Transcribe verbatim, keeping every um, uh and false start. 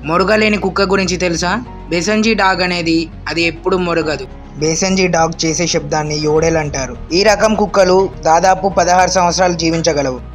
మొరగలేని కుక్క గురించి తెలుసా? బెసెంజీ డాగ్ అనేది అది ఎప్పుడు మొరగదు. బేసెంజీ డాగ్ చేసే శబ్దాన్ని యోడెల్ అంటారు. ఈ రకం కుక్కలు దాదాపు పదహారు సంవత్సరాలు జీవించగలవు.